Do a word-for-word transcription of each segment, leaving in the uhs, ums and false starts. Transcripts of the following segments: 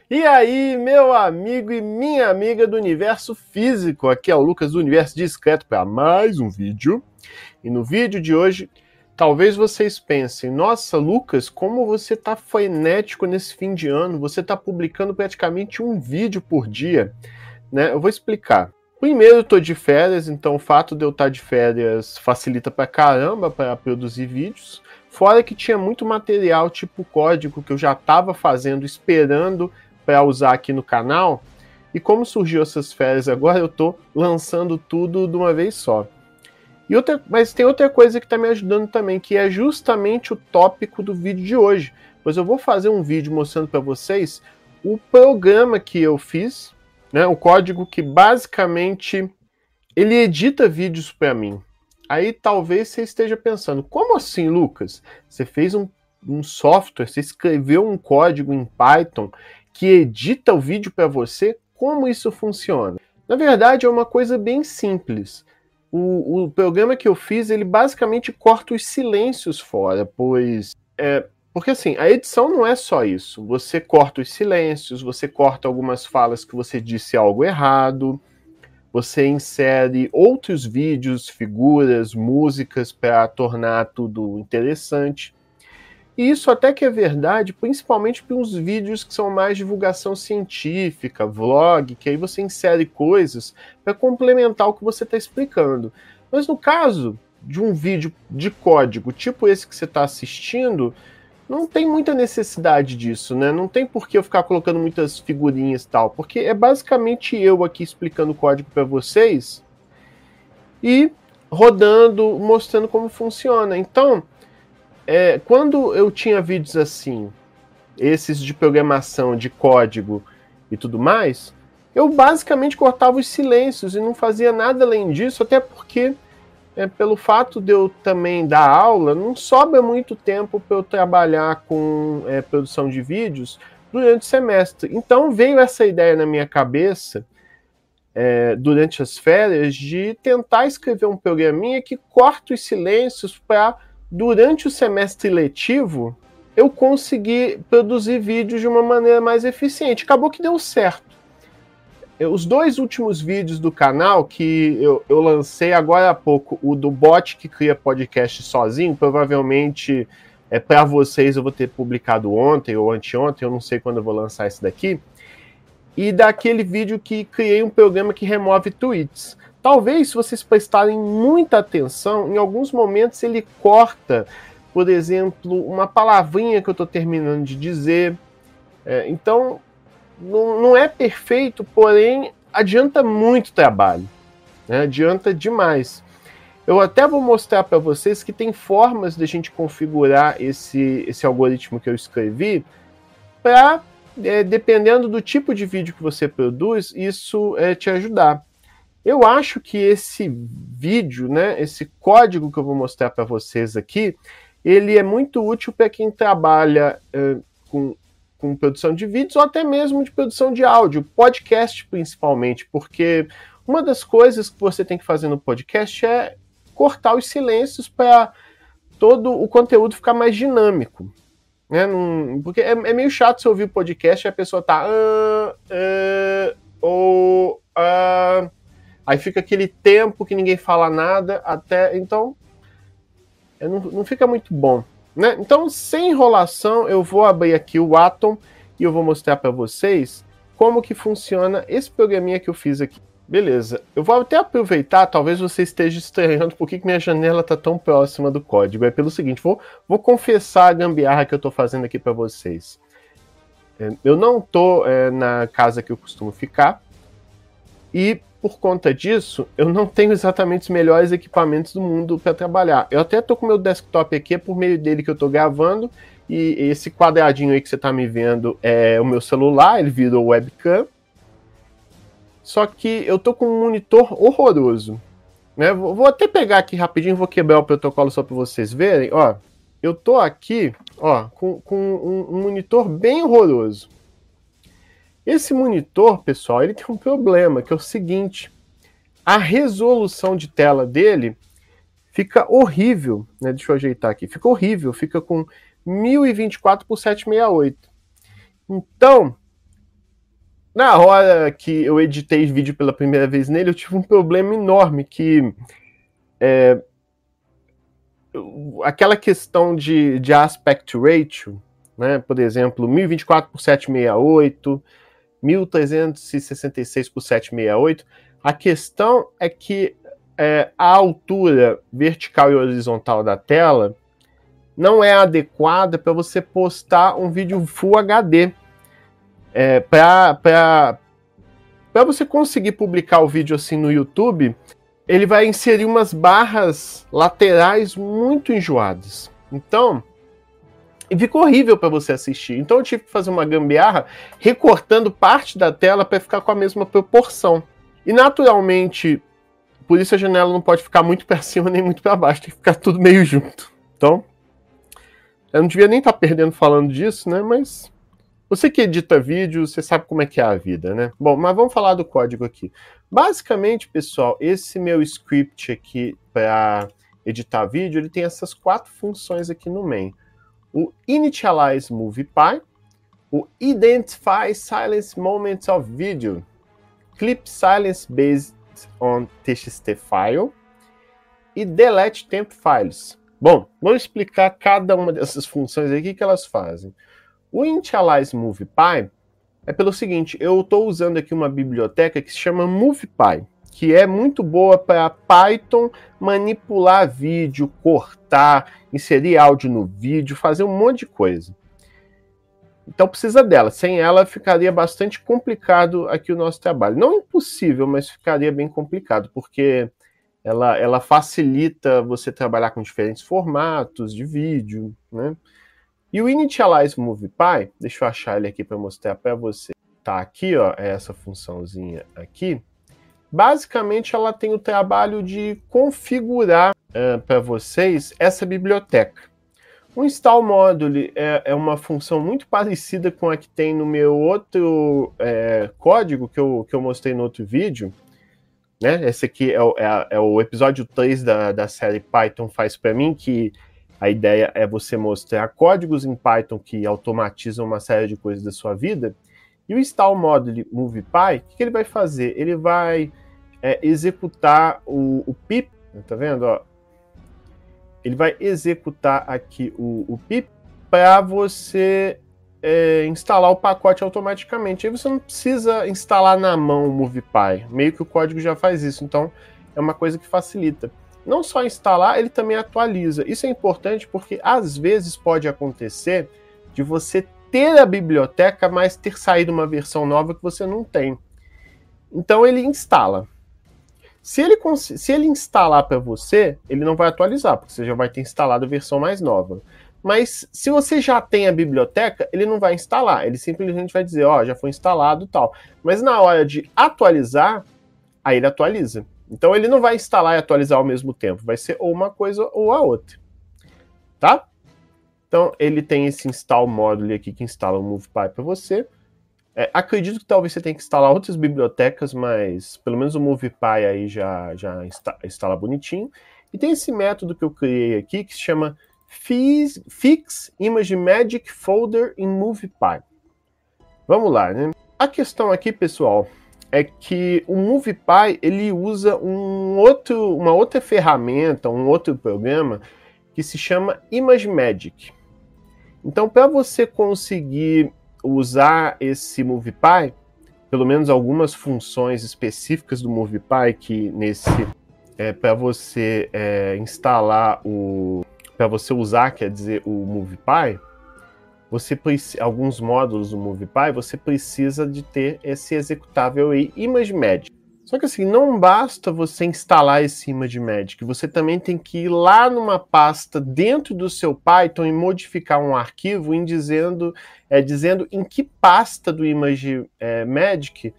E aí, meu amigo e minha amiga do universo físico, aqui é o Lucas do Universo Discreto para mais um vídeo. E no vídeo de hoje, talvez vocês pensem, nossa, Lucas, como você tá frenético nesse fim de ano, você tá publicando praticamente um vídeo por dia, né? Eu vou explicar. Primeiro, eu tô de férias, então o fato de eu estar de férias facilita pra caramba para produzir vídeos. Fora que tinha muito material, tipo código, que eu já estava fazendo, esperando para usar aqui no canal. E como surgiu essas férias agora, eu tô lançando tudo de uma vez só. E outra, mas tem outra coisa que está me ajudando também, que é justamente o tópico do vídeo de hoje. Pois eu vou fazer um vídeo mostrando para vocês o programa que eu fiz, né, o código que basicamente ele edita vídeos para mim. Aí talvez você esteja pensando, como assim, Lucas? Você fez um, um software, você escreveu um código em Python que edita o vídeo para você? Como isso funciona? Na verdade, é uma coisa bem simples. O, o programa que eu fiz, ele basicamente corta os silêncios fora, pois... É, porque assim, a edição não é só isso. Você corta os silêncios, você corta algumas falas que você disse algo errado, você insere outros vídeos, figuras, músicas para tornar tudo interessante. E isso até que é verdade, principalmente para uns vídeos que são mais divulgação científica, vlog, que aí você insere coisas para complementar o que você está explicando. Mas no caso de um vídeo de código, tipo esse que você está assistindo, não tem muita necessidade disso, né? Não tem por que eu ficar colocando muitas figurinhas e tal, porque é basicamente eu aqui explicando o código para vocês e rodando, mostrando como funciona. Então, é, quando eu tinha vídeos assim, esses de programação, de código e tudo mais, eu basicamente cortava os silêncios e não fazia nada além disso, até porque É, pelo fato de eu também dar aula, não sobra muito tempo para eu trabalhar com é, produção de vídeos durante o semestre. Então veio essa ideia na minha cabeça, é, durante as férias, de tentar escrever um programinha que corta os silêncios para, durante o semestre letivo, eu conseguir produzir vídeos de uma maneira mais eficiente. Acabou que deu certo. Os dois últimos vídeos do canal que eu, eu lancei agora há pouco, o do bot que cria podcast sozinho, provavelmente é para vocês eu vou ter publicado ontem ou anteontem, eu não sei quando eu vou lançar esse daqui, e daquele vídeo que criei um programa que remove tweets. Talvez, se vocês prestarem muita atenção, em alguns momentos ele corta, por exemplo, uma palavrinha que eu estou terminando de dizer. É, então... Não, não é perfeito, porém adianta muito trabalho, né? Adianta demais. Eu até vou mostrar para vocês que tem formas de a gente configurar esse, esse algoritmo que eu escrevi para, é, dependendo do tipo de vídeo que você produz, isso é, te ajudar. Eu acho que esse vídeo, né, esse código que eu vou mostrar para vocês aqui, ele é muito útil para quem trabalha é, com com produção de vídeos ou até mesmo de produção de áudio, podcast principalmente, porque uma das coisas que você tem que fazer no podcast é cortar os silêncios para todo o conteúdo ficar mais dinâmico. Né? Não, porque é, é meio chato você ouvir o podcast e a pessoa tá... Ah, ah, oh, ah, aí fica aquele tempo que ninguém fala nada, até... Então, é, não, não fica muito bom. Né? Então, sem enrolação, eu vou abrir aqui o Atom e eu vou mostrar para vocês como que funciona esse programinha que eu fiz aqui. Beleza, eu vou até aproveitar, talvez você esteja estranhando por que minha janela está tão próxima do código. É pelo seguinte, vou, vou confessar a gambiarra que eu estou fazendo aqui para vocês. É, eu não estou é, na casa que eu costumo ficar e... Por conta disso, eu não tenho exatamente os melhores equipamentos do mundo para trabalhar. Eu até estou com o meu desktop aqui, é por meio dele que eu estou gravando, e esse quadradinho aí que você está me vendo é o meu celular, ele virou webcam. Só que eu estou com um monitor horroroso. Né? Vou até pegar aqui rapidinho, vou quebrar o protocolo só para vocês verem. Ó, eu estou aqui ó, com, com um, um monitor bem horroroso. Esse monitor, pessoal, ele tem um problema, que é o seguinte, a resolução de tela dele fica horrível, né? Deixa eu ajeitar aqui, fica horrível, fica com mil e vinte e quatro por setecentos e sessenta e oito. Então, na hora que eu editei vídeo pela primeira vez nele, eu tive um problema enorme, que é, aquela questão de, de aspect ratio, né, por exemplo, mil e vinte e quatro por setecentos e sessenta e oito, mil trezentos e sessenta e seis por setecentos e sessenta e oito, a questão é que é, a altura vertical e horizontal da tela não é adequada para você postar um vídeo Full H D. É, para você conseguir publicar o vídeo assim no YouTube, ele vai inserir umas barras laterais muito enjoadas. Então, ficou horrível para você assistir. Então eu tive que fazer uma gambiarra recortando parte da tela para ficar com a mesma proporção. E naturalmente, por isso a janela não pode ficar muito para cima nem muito para baixo, tem que ficar tudo meio junto. Então, eu não devia nem estar perdendo falando disso, né? Mas você que edita vídeo, você sabe como é que é a vida, né? Bom, mas vamos falar do código aqui. Basicamente, pessoal, esse meu script aqui para editar vídeo, ele tem essas quatro funções aqui no main. O Initialize MoviePy, o Identify Silence Moments of Video, Clip Silence Based on T X T File e Delete Temp Files. Bom, vamos explicar cada uma dessas funções aqui que elas fazem. O Initialize MoviePy é pelo seguinte, eu estou usando aqui uma biblioteca que se chama MoviePy, que é muito boa para Python manipular vídeo, cortar, inserir áudio no vídeo, fazer um monte de coisa. Então precisa dela, sem ela ficaria bastante complicado aqui o nosso trabalho. Não impossível, mas ficaria bem complicado, porque ela, ela facilita você trabalhar com diferentes formatos de vídeo, né? E o Initialize MoviePy, deixa eu achar ele aqui para mostrar para você. Tá aqui, ó, é essa funçãozinha aqui. Basicamente, ela tem o trabalho de configurar uh, para vocês essa biblioteca. O install module é, é uma função muito parecida com a que tem no meu outro é, código que eu, que eu mostrei no outro vídeo. Né? Esse aqui é o, é, é o episódio três da, da série Python Faz Para Mim, que a ideia é você mostrar códigos em Python que automatizam uma série de coisas da sua vida. E o install module MoviePy, o que, que ele vai fazer? Ele vai é, executar o, o pip, tá vendo? Ó? Ele vai executar aqui o, o pip para você é, instalar o pacote automaticamente. Aí você não precisa instalar na mão o MoviePy, meio que o código já faz isso, então é uma coisa que facilita. Não só instalar, ele também atualiza. Isso é importante porque às vezes pode acontecer de você ter a biblioteca, mas ter saído uma versão nova que você não tem. Então ele instala. Se ele, se ele instalar para você, ele não vai atualizar, porque você já vai ter instalado a versão mais nova. Mas se você já tem a biblioteca, ele não vai instalar. Ele simplesmente vai dizer, ó, já foi instalado e tal. Mas na hora de atualizar, aí ele atualiza. Então ele não vai instalar e atualizar ao mesmo tempo. Vai ser ou uma coisa ou a outra. Tá? Então ele tem esse install module aqui que instala o MoviePy para você. É, acredito que talvez você tenha que instalar outras bibliotecas, mas pelo menos o MoviePy aí já, já insta, instala bonitinho. E tem esse método que eu criei aqui que se chama Fix, Fix Image Magic Folder in MoviePy. Vamos lá, né? A questão aqui, pessoal, é que o MoviePy ele usa um outro, uma outra ferramenta, um outro programa que se chama ImageMagick. Então, para você conseguir usar esse MoviePy, pelo menos algumas funções específicas do MoviePy que nesse é, para você é, instalar o para você usar, quer dizer, o MoviePy, você alguns módulos do MoviePy, você precisa de ter esse executável aí, ImageMagick. Só que assim, não basta você instalar esse ImageMagick, você também tem que ir lá numa pasta dentro do seu Python e modificar um arquivo em dizendo, é, dizendo em que pasta do ImageMagick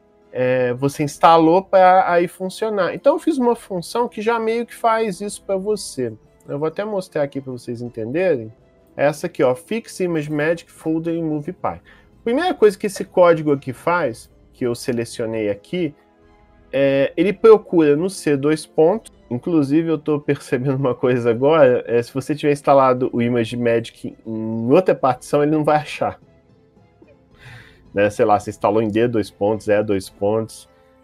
é, você instalou para aí funcionar. Então eu fiz uma função que já meio que faz isso para você. Eu vou até mostrar aqui para vocês entenderem. Essa aqui, ó, Fix ImageMagick Folder in MoviePy. Primeira coisa que esse código aqui faz, que eu selecionei aqui, é, ele procura no C dois pontos. Inclusive eu estou percebendo uma coisa agora, é, se você tiver instalado o ImageMagick em outra partição, ele não vai achar. né? Sei lá, você instalou em D dois pontos, E dois pontos.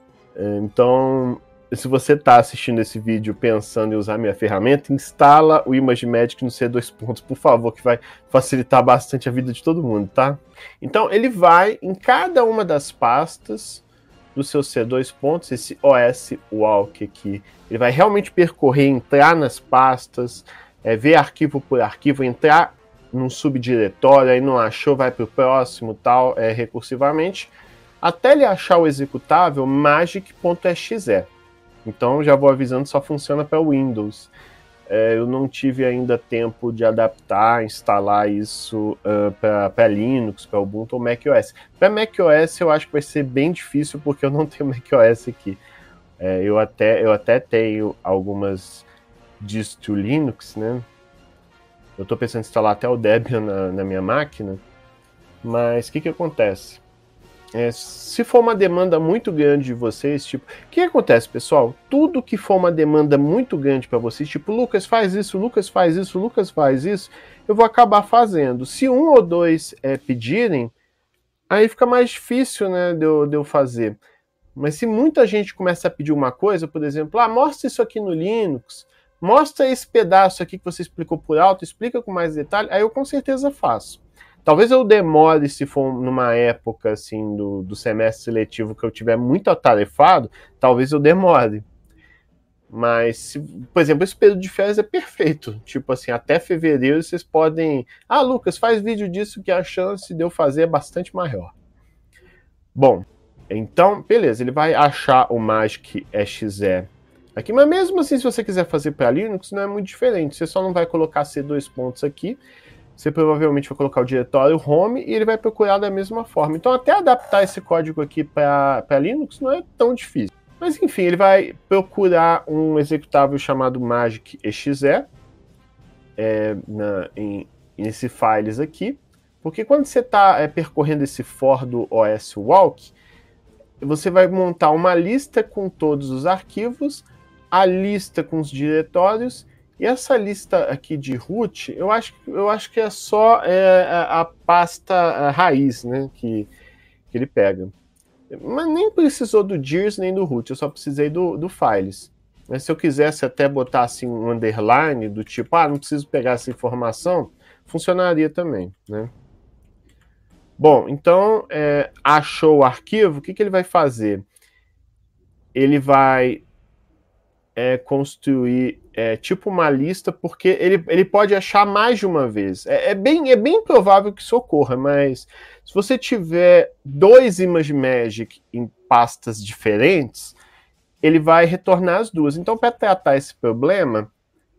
Então, se você está assistindo esse vídeo pensando em usar minha ferramenta, instala o ImageMagick no C dois pontos, por favor, que vai facilitar bastante a vida de todo mundo, tá? Então, ele vai em cada uma das pastas do seu C dois pontos, esse O S Walk aqui, ele vai realmente percorrer, entrar nas pastas, é, ver arquivo por arquivo, entrar num subdiretório, aí não achou, vai para o próximo, tal, é, recursivamente, até ele achar o executável magic.exe. Então, já vou avisando, só funciona para Windows. É, eu não tive ainda tempo de adaptar, instalar isso uh, para Linux, para Ubuntu ou macOS. Para macOS eu acho que vai ser bem difícil, porque eu não tenho macOS aqui. É, eu, até, eu até tenho algumas distro Linux, né? Eu estou pensando em instalar até o Debian na, na minha máquina, mas o que que acontece? É, se for uma demanda muito grande de vocês, tipo, o que acontece, pessoal? Tudo que for uma demanda muito grande para vocês, tipo, Lucas faz isso, Lucas faz isso, Lucas faz isso, eu vou acabar fazendo. Se um ou dois é, pedirem, aí fica mais difícil, né, de eu, de eu fazer. Mas se muita gente começa a pedir uma coisa, por exemplo, ah, mostra isso aqui no Linux, mostra esse pedaço aqui que você explicou por alto, explica com mais detalhe, aí eu com certeza faço. Talvez eu demore, se for numa época assim do, do semestre seletivo que eu tiver muito atarefado, talvez eu demore. Mas, se, por exemplo, esse período de férias é perfeito. Tipo assim, até fevereiro vocês podem... Ah, Lucas, faz vídeo disso que a chance de eu fazer é bastante maior. Bom, então, beleza, ele vai achar o magic.exe aqui, mas mesmo assim, se você quiser fazer para Linux, não é muito diferente. Você só não vai colocar C dois pontos aqui. Você provavelmente vai colocar o diretório home e ele vai procurar da mesma forma. Então, até adaptar esse código aqui para Linux não é tão difícil. Mas, enfim, ele vai procurar um executável chamado magic.exe é, na, em, nesse files aqui. Porque quando você está é, percorrendo esse for do O S Walk, você vai montar uma lista com todos os arquivos, a lista com os diretórios. E essa lista aqui de root, eu acho, eu acho que é só é, a, a pasta a raiz, né, que, que ele pega. Mas nem precisou do dirs nem do root, eu só precisei do, do files. Mas se eu quisesse até botar assim, um underline do tipo, ah, não preciso pegar essa informação, funcionaria também, né? Bom, então, é, achou o arquivo, o que, que ele vai fazer? Ele vai é, construir é, tipo uma lista, porque ele, ele pode achar mais de uma vez. É, é, bem, é bem provável que isso ocorra, mas se você tiver dois ImageMagick em pastas diferentes, ele vai retornar as duas. Então, para tratar esse problema,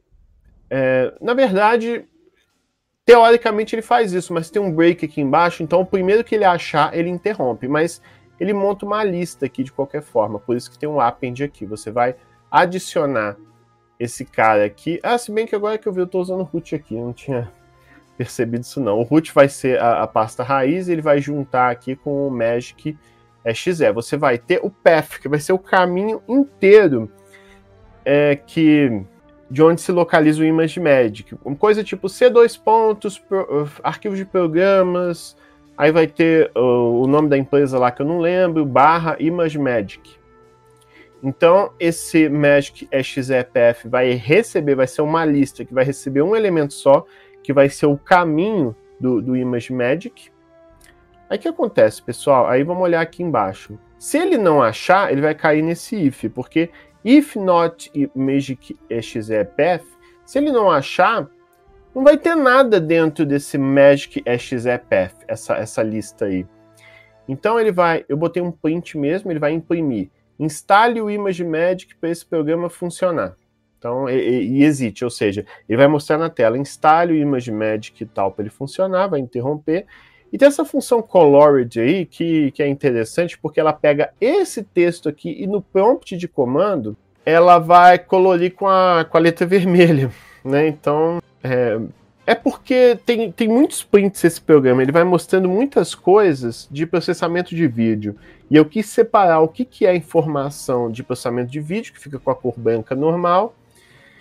é, na verdade, teoricamente ele faz isso, mas tem um break aqui embaixo, então o primeiro que ele achar, ele interrompe, mas ele monta uma lista aqui de qualquer forma, por isso que tem um append aqui. Você vai adicionar esse cara aqui. Ah, se bem que agora que eu vi, eu estou usando o root aqui, eu não tinha percebido isso não. O root vai ser a, a pasta raiz, e ele vai juntar aqui com o magic.exe. Você vai ter o path, que vai ser o caminho inteiro é, que, de onde se localiza o ImageMagick. Uma coisa tipo C dois pontos, pro, arquivos de programas, aí vai ter o, o nome da empresa lá que eu não lembro, barra ImageMagick. Então, esse magic.exe.pf vai receber, vai ser uma lista que vai receber um elemento só, que vai ser o caminho do, do ImageMagick. Aí o que acontece, pessoal? Aí vamos olhar aqui embaixo. Se ele não achar, ele vai cair nesse if, porque if not magic.exe.pf, se ele não achar, não vai ter nada dentro desse magic.exe.pf, essa, essa lista aí. Então ele vai, eu botei um print mesmo, ele vai imprimir. Instale o ImageMagick para esse programa funcionar. Então, e, e existe, ou seja, ele vai mostrar na tela, instale o ImageMagick e tal para ele funcionar, vai interromper. E tem essa função colored aí, que, que é interessante, porque ela pega esse texto aqui e no prompt de comando, ela vai colorir com a, com a letra vermelha, né? Então, é, é porque tem, tem muitos prints esse programa, ele vai mostrando muitas coisas de processamento de vídeo. E eu quis separar o que, que é informação de processamento de vídeo, que fica com a cor branca normal,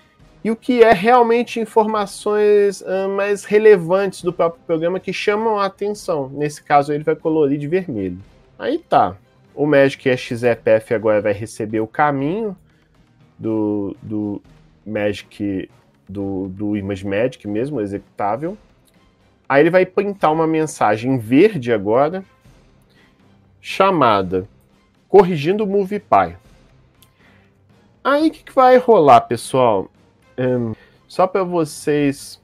e o que é realmente informações uh, mais relevantes do próprio programa que chamam a atenção. Nesse caso ele vai colorir de vermelho. Aí tá, o Magic X E P F agora vai receber o caminho do, do Magic, do, do ImageMagick mesmo, o executável. Aí ele vai printar uma mensagem verde agora, chamada Corrigindo o MoviePy. Aí o que, que vai rolar, pessoal? Um, só para vocês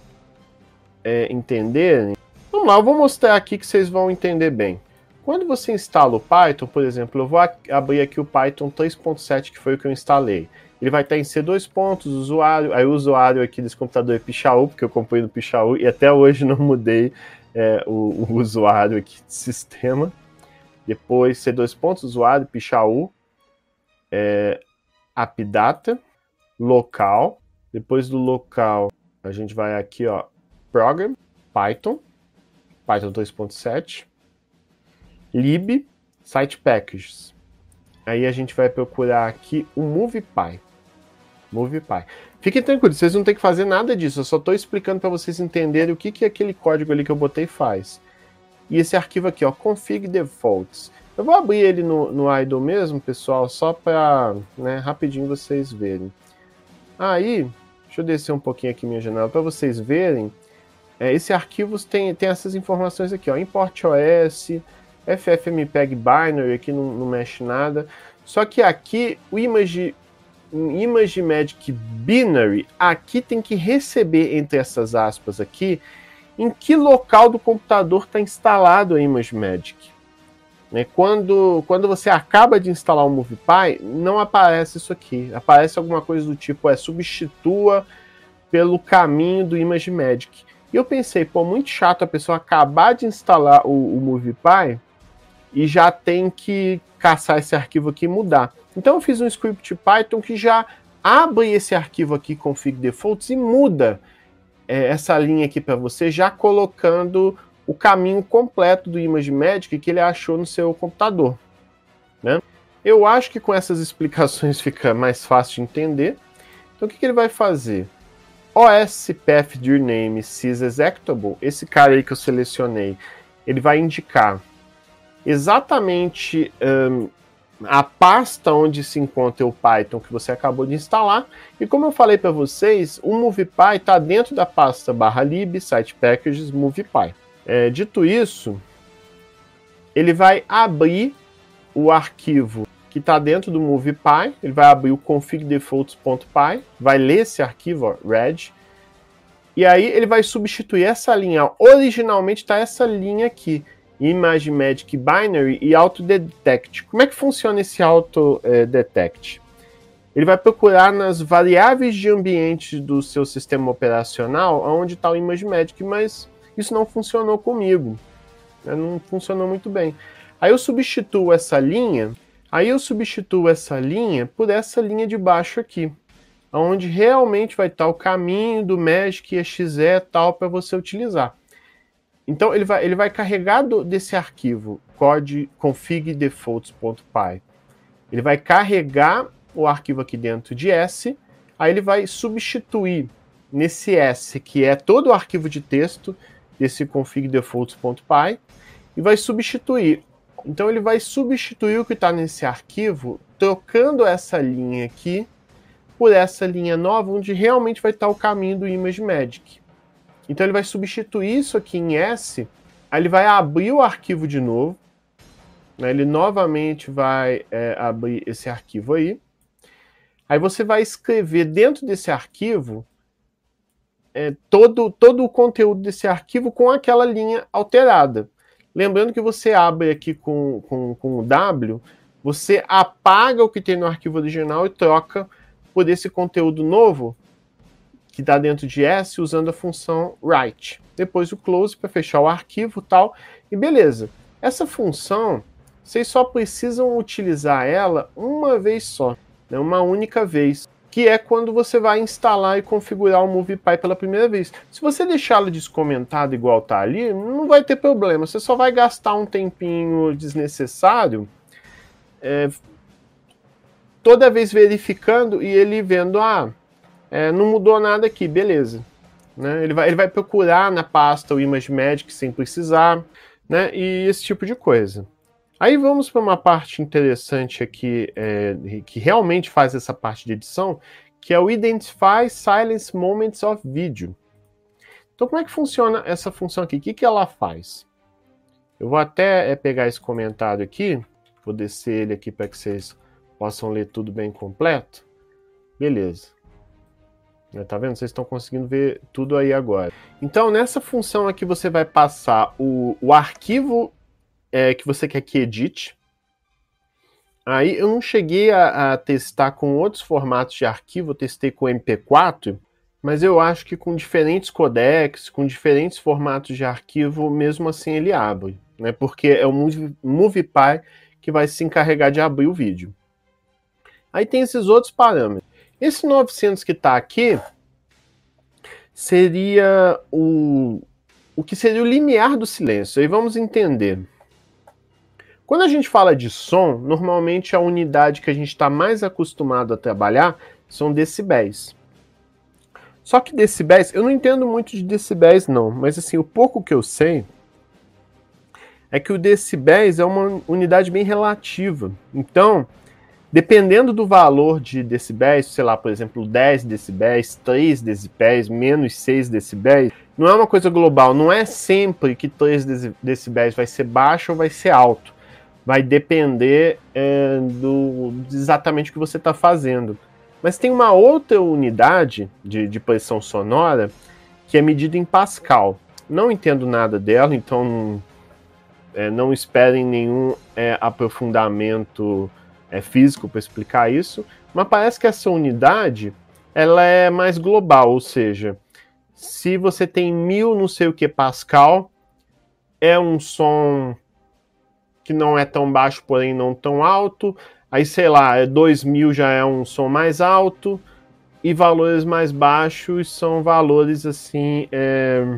é, entenderem. Vamos lá, eu vou mostrar aqui que vocês vão entender bem. Quando você instala o Python, por exemplo, eu vou abrir aqui o Python três ponto sete, que foi o que eu instalei. Ele vai estar em C dois pontos, usuário, aí o usuário aqui desse computador é Pichau, porque eu comprei no Pichau e até hoje não mudei é, o, o usuário aqui de sistema. Depois C dois pontos, usuário, Pichau, é, AppData, local. Depois do local, a gente vai aqui, ó, Program, Python, Python três ponto sete. lib, site packages. Aí a gente vai procurar aqui o MoviePy. MoviePy. Fiquem tranquilos, vocês não tem que fazer nada disso, eu só estou explicando para vocês entenderem o que, que aquele código ali que eu botei faz. E esse arquivo aqui, ó, config defaults. Eu vou abrir ele no, no idle mesmo, pessoal, só para, né, rapidinho vocês verem. Aí, deixa eu descer um pouquinho aqui minha janela para vocês verem. É, esse arquivo tem, tem essas informações aqui, ó, import O S, ffmpeg binary, aqui não, não mexe nada. Só que aqui, o image, ImageMagick binary, aqui tem que receber, entre essas aspas aqui, em que local do computador está instalado a ImageMagick. Né? Quando, quando você acaba de instalar o MoviePy, não aparece isso aqui. Aparece alguma coisa do tipo, é, substitua pelo caminho do ImageMagick. E eu pensei, pô, muito chato a pessoa acabar de instalar o, o MoviePy e já tem que caçar esse arquivo aqui e mudar. Então eu fiz um script Python que já abre esse arquivo aqui, config defaults, e muda é, essa linha aqui para você, já colocando o caminho completo do ImageMagick que ele achou no seu computador. Né? Eu acho que com essas explicações fica mais fácil de entender. Então o que, que ele vai fazer? OSPathDirName sysexecutable, esse cara aí que eu selecionei, ele vai indicar exatamente um, a pasta onde se encontra o Python que você acabou de instalar. E como eu falei para vocês, o MoviePy está dentro da pasta barra lib, site packages, MoviePy. É, dito isso, ele vai abrir o arquivo que está dentro do MoviePy, ele vai abrir o config defaults.py, vai ler esse arquivo, ó, red, e aí ele vai substituir essa linha. Originalmente está essa linha aqui, ImageMagick binary e autodetect. Como é que funciona esse autodetect? Ele vai procurar nas variáveis de ambiente do seu sistema operacional onde está o ImageMagick, mas isso não funcionou comigo, né? Não funcionou muito bem. Aí eu substituo essa linha, aí eu substituo essa linha por essa linha de baixo aqui, onde realmente vai estar o caminho do Magic X E tal para você utilizar. Então ele vai, ele vai carregar do, desse arquivo code config defaults.py. Ele vai carregar o arquivo aqui dentro de S, aí ele vai substituir nesse S, que é todo o arquivo de texto desse config defaults.py, e vai substituir. Então ele vai substituir o que está nesse arquivo, trocando essa linha aqui por essa linha nova, onde realmente vai estar o caminho do ImageMagick. Então ele vai substituir isso aqui em S, aí ele vai abrir o arquivo de novo, né? Ele novamente vai é, abrir esse arquivo aí, aí você vai escrever dentro desse arquivo é, todo, todo o conteúdo desse arquivo com aquela linha alterada. Lembrando que você abre aqui com, com, com o W, você apaga o que tem no arquivo original e troca por esse conteúdo novo que está dentro de S usando a função write. Depois o close para fechar o arquivo e tal, e beleza. Essa função, vocês só precisam utilizar ela uma vez só, né, uma única vez, que é quando você vai instalar e configurar o MoviePy pela primeira vez. Se você deixá-lo descomentado igual está ali, não vai ter problema, você só vai gastar um tempinho desnecessário, é, toda vez verificando e ele vendo, ah, é, não mudou nada aqui, beleza. Né? Ele, vai, ele vai procurar na pasta o ImageMagick sem precisar, né? E esse tipo de coisa. Aí vamos para uma parte interessante aqui, é, que realmente faz essa parte de edição, que é o Identify Silence Moments of Video. Então como é que funciona essa função aqui? O que, que ela faz? Eu vou até é, pegar esse comentário aqui, vou descer ele aqui para que vocês possam ler tudo bem completo. Beleza. Tá vendo? Vocês estão conseguindo ver tudo aí agora. Então, nessa função aqui, você vai passar o, o arquivo é, que você quer que edite. Aí, eu não cheguei a, a testar com outros formatos de arquivo, eu testei com M P quatro, mas eu acho que com diferentes codecs, com diferentes formatos de arquivo, mesmo assim ele abre, né? Porque é o MoviePy que vai se encarregar de abrir o vídeo. Aí tem esses outros parâmetros. Esse novecentos que está aqui seria o, o que seria o limiar do silêncio. Aí vamos entender. Quando a gente fala de som, normalmente a unidade que a gente está mais acostumado a trabalhar são decibéis. Só que decibéis, eu não entendo muito de decibéis não, mas assim, o pouco que eu sei é que o decibéis é uma unidade bem relativa. Então, dependendo do valor de decibéis, sei lá, por exemplo, dez decibéis, três decibéis, menos seis decibéis, não é uma coisa global, não é sempre que três decibéis vai ser baixo ou vai ser alto. Vai depender é, do, exatamente o que você está fazendo. Mas tem uma outra unidade de, de pressão sonora que é medida em Pascal. Não entendo nada dela, então é, não esperem nenhum é, aprofundamento É físico para explicar isso, mas parece que essa unidade ela é mais global, ou seja, se você tem mil não sei o que Pascal, é um som que não é tão baixo, porém não tão alto, aí sei lá, dois mil já é um som mais alto, e valores mais baixos são valores assim, é,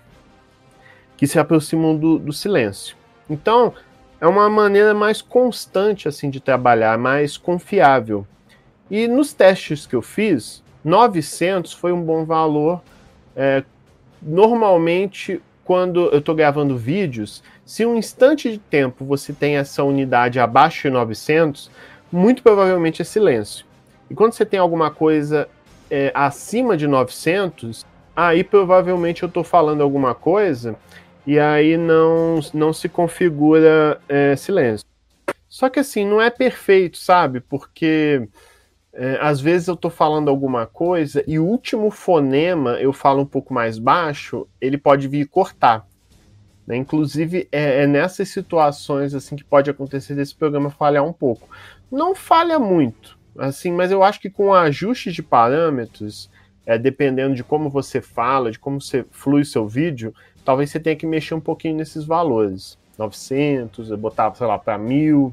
que se aproximam do, do silêncio. Então, é uma maneira mais constante assim de trabalhar, mais confiável. E nos testes que eu fiz, novecentos foi um bom valor. É, normalmente, quando eu estou gravando vídeos, se um instante de tempo você tem essa unidade abaixo de novecentos, muito provavelmente é silêncio. E quando você tem alguma coisa é, acima de novecentos, aí provavelmente eu estou falando alguma coisa e aí não, não se configura é, silêncio. Só que assim, não é perfeito, sabe? Porque é, às vezes eu tô falando alguma coisa e o último fonema eu falo um pouco mais baixo, ele pode vir cortar. Né? Inclusive, é, é nessas situações assim que pode acontecer desse programa falhar um pouco. Não falha muito, assim, mas eu acho que com ajuste de parâmetros, é, dependendo de como você fala, de como você flui seu vídeo, talvez você tenha que mexer um pouquinho nesses valores. novecentos, eu botava, sei lá, para mil.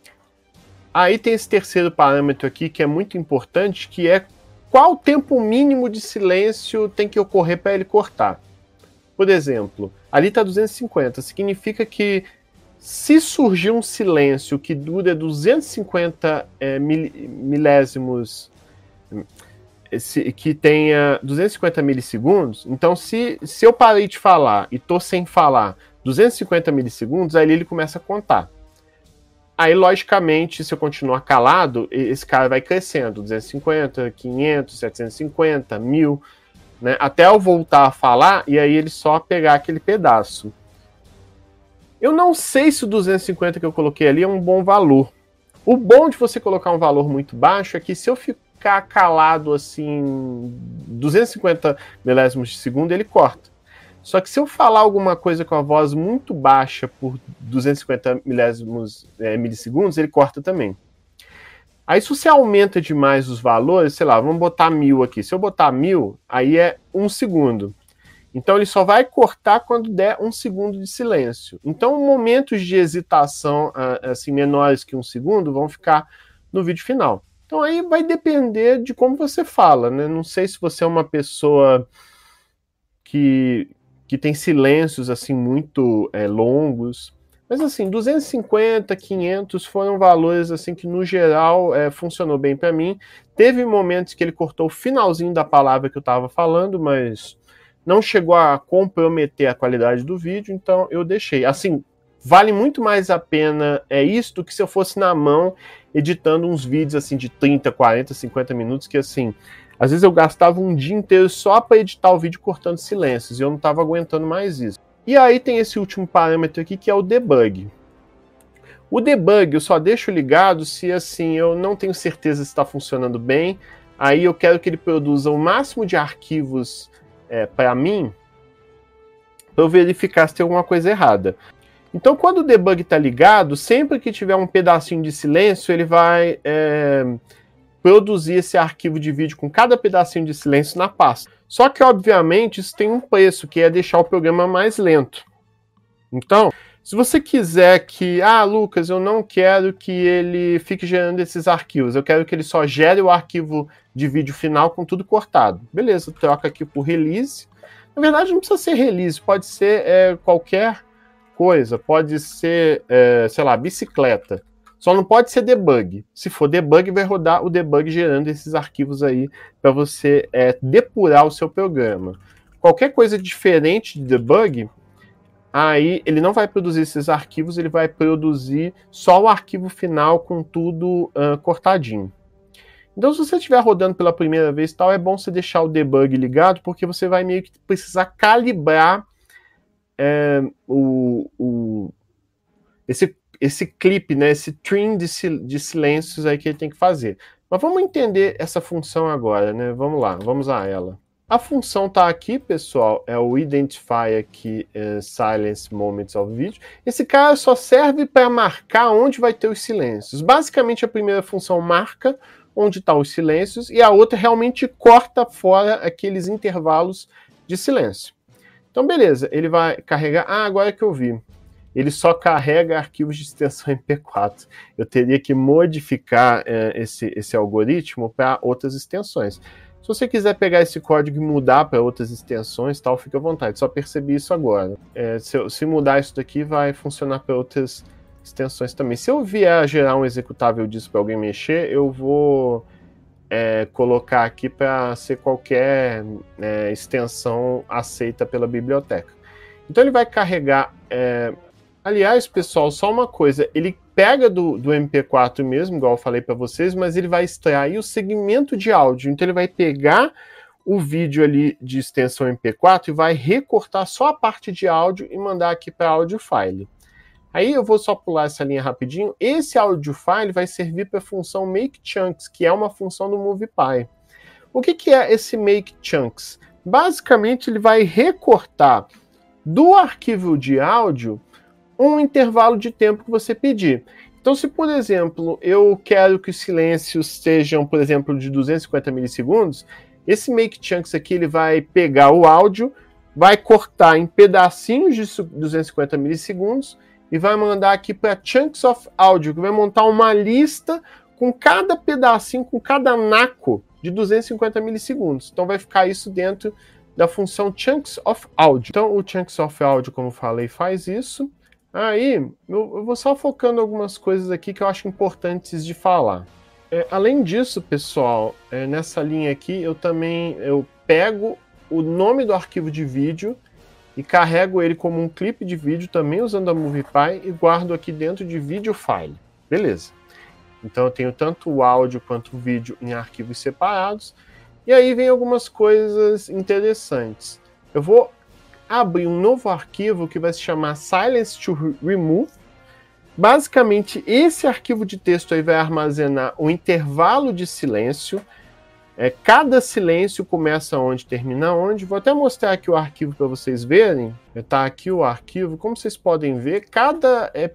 Aí tem esse terceiro parâmetro aqui que é muito importante, que é qual o tempo mínimo de silêncio tem que ocorrer para ele cortar. Por exemplo, ali está duzentos e cinquenta, significa que se surgir um silêncio que dura duzentos e cinquenta é, mil, milésimos, que tenha duzentos e cinquenta milissegundos, então se, se eu parei de falar e estou sem falar duzentos e cinquenta milissegundos, aí ele começa a contar. Aí, logicamente, se eu continuar calado, esse cara vai crescendo, duzentos e cinquenta, quinhentos, setecentos e cinquenta, mil, né? Até eu voltar a falar e aí ele só pegar aquele pedaço. Eu não sei se o duzentos e cinquenta que eu coloquei ali é um bom valor. O bom de você colocar um valor muito baixo é que se eu ficar calado assim, duzentos e cinquenta milésimos de segundo, ele corta. Só que se eu falar alguma coisa com a voz muito baixa por duzentos e cinquenta milésimos, é, milissegundos, ele corta também. Aí se você aumenta demais os valores, sei lá, vamos botar mil aqui. Se eu botar mil, aí é um segundo. Então ele só vai cortar quando der um segundo de silêncio. Então momentos de hesitação assim, menores que um segundo vão ficar no vídeo final. Então aí vai depender de como você fala, né? Não sei se você é uma pessoa que, que tem silêncios assim muito é, longos. Mas assim, duzentos e cinquenta, quinhentos foram valores assim que no geral é, funcionou bem para mim. Teve momentos que ele cortou o finalzinho da palavra que eu estava falando, mas não chegou a comprometer a qualidade do vídeo, então eu deixei. Assim, vale muito mais a pena é isso do que se eu fosse na mão editando uns vídeos assim de trinta, quarenta, cinquenta minutos, que assim, às vezes eu gastava um dia inteiro só para editar o vídeo cortando silêncios, e eu não estava aguentando mais isso. E aí tem esse último parâmetro aqui, que é o debug. O debug eu só deixo ligado se assim eu não tenho certeza se está funcionando bem, aí eu quero que ele produza o máximo de arquivos é, para mim, para eu verificar se tem alguma coisa errada. Então quando o debug está ligado, sempre que tiver um pedacinho de silêncio, ele vai é, produzir esse arquivo de vídeo com cada pedacinho de silêncio na pasta. Só que, obviamente, isso tem um preço, que é deixar o programa mais lento. Então, se você quiser que... Ah, Lucas, eu não quero que ele fique gerando esses arquivos. Eu quero que ele só gere o arquivo de vídeo final com tudo cortado. Beleza, troca aqui por release. Na verdade, não precisa ser release. Pode ser é, qualquer coisa. Pode ser, é, sei lá, bicicleta. Só não pode ser debug. Se for debug, vai rodar o debug gerando esses arquivos aí para você é, depurar o seu programa. Qualquer coisa diferente de debug, aí ele não vai produzir esses arquivos, ele vai produzir só o arquivo final com tudo uh, cortadinho. Então, se você estiver rodando pela primeira vez, tal, é bom você deixar o debug ligado, porque você vai meio que precisar calibrar é, o, o, esse esse clipe, né, esse trim de, sil de silêncios aí que ele tem que fazer. Mas vamos entender essa função agora, né? Vamos lá, vamos a ela. A função está aqui, pessoal, é o Identify aqui, é, Silence Moments of Video. Esse cara só serve para marcar onde vai ter os silêncios. Basicamente, a primeira função marca onde estão os silêncios e a outra realmente corta fora aqueles intervalos de silêncio. Então, beleza, ele vai carregar... Ah, agora que eu vi. Ele só carrega arquivos de extensão M P quatro. Eu teria que modificar é, esse, esse algoritmo para outras extensões. Se você quiser pegar esse código e mudar para outras extensões, tal, fica à vontade. Só percebi isso agora. É, se, eu, se mudar isso daqui, vai funcionar para outras extensões também. Se eu vier a gerar um executável disso para alguém mexer, eu vou é, colocar aqui para ser qualquer é, extensão aceita pela biblioteca. Então ele vai carregar... É, Aliás, pessoal, só uma coisa, ele pega do, do M P quatro mesmo, igual eu falei para vocês, mas ele vai extrair o segmento de áudio. Então ele vai pegar o vídeo ali de extensão M P quatro e vai recortar só a parte de áudio e mandar aqui para audio file. Aí eu vou só pular essa linha rapidinho. Esse audio file vai servir para a função make chunks, que é uma função do MoviePy. O que, que é esse make chunks? Basicamente ele vai recortar do arquivo de áudio um intervalo de tempo que você pedir. Então, se, por exemplo, eu quero que os silêncios sejam, por exemplo, de duzentos e cinquenta milissegundos, esse make chunks aqui ele vai pegar o áudio, vai cortar em pedacinhos de duzentos e cinquenta milissegundos e vai mandar aqui para chunks of audio, que vai montar uma lista com cada pedacinho, com cada naco de duzentos e cinquenta milissegundos. Então, vai ficar isso dentro da função chunks of audio. Então, o chunks of audio, como eu falei, faz isso. Aí, eu vou só focando algumas coisas aqui que eu acho importantes de falar. É, além disso, pessoal, é, nessa linha aqui, eu também eu pego o nome do arquivo de vídeo e carrego ele como um clipe de vídeo, também usando a MoviePy, e guardo aqui dentro de video file. Beleza. Então eu tenho tanto o áudio quanto o vídeo em arquivos separados. E aí vem algumas coisas interessantes. Eu vou abrir um novo arquivo que vai se chamar Silence to Remove. Basicamente, esse arquivo de texto aí vai armazenar um intervalo de silêncio. É, cada silêncio começa onde, termina onde. Vou até mostrar aqui o arquivo para vocês verem. Está aqui o arquivo. Como vocês podem ver, cada, é,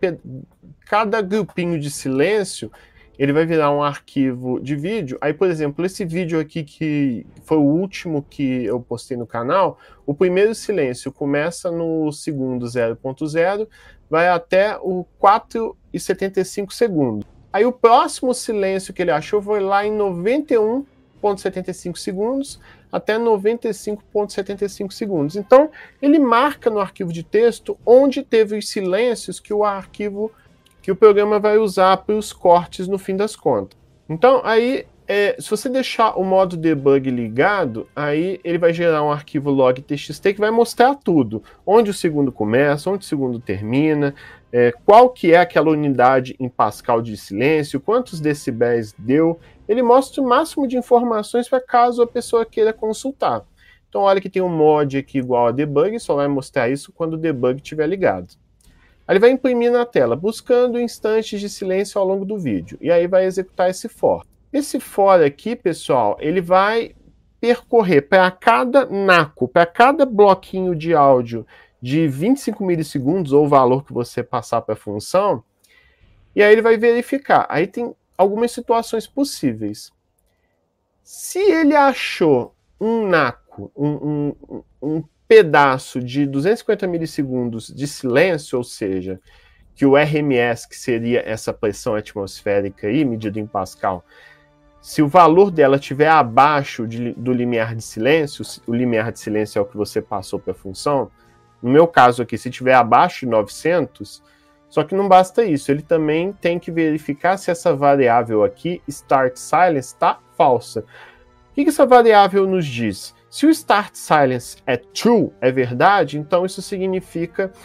cada grupinho de silêncio ele vai virar um arquivo de vídeo. Aí, por exemplo, esse vídeo aqui que foi o último que eu postei no canal, o primeiro silêncio começa no segundo zero ponto zero, vai até o quatro e setenta e cinco segundos. Aí o próximo silêncio que ele achou foi lá em noventa e um ponto setenta e cinco segundos, até noventa e cinco vírgula setenta e cinco segundos. Então, ele marca no arquivo de texto onde teve os silêncios que o arquivo, que o programa vai usar para os cortes no fim das contas. Então, aí, é, se você deixar o modo debug ligado, aí ele vai gerar um arquivo log.txt que vai mostrar tudo. Onde o segundo começa, onde o segundo termina, é, qual que é aquela unidade em Pascal de silêncio, quantos decibéis deu. Ele mostra o máximo de informações para caso a pessoa queira consultar. Então, olha que tem um mod aqui igual a debug, só vai mostrar isso quando o debug estiver ligado. Aí ele vai imprimir na tela, buscando instantes de silêncio ao longo do vídeo. E aí vai executar esse for. Esse for aqui, pessoal, ele vai percorrer para cada naco, para cada bloquinho de áudio de vinte e cinco milissegundos, ou o valor que você passar para a função, e aí ele vai verificar. Aí tem algumas situações possíveis. Se ele achou um naco, um, um, um pedaço de duzentos e cinquenta milissegundos de silêncio, ou seja, que o R M S, que seria essa pressão atmosférica aí, medida em Pascal, se o valor dela estiver abaixo de, do limiar de silêncio, o limiar de silêncio é o que você passou para a função, no meu caso aqui, se estiver abaixo de novecentos, só que não basta isso, ele também tem que verificar se essa variável aqui, start silence, está falsa. O que, que essa variável nos diz? Se o start silence é true, é verdade, então isso significa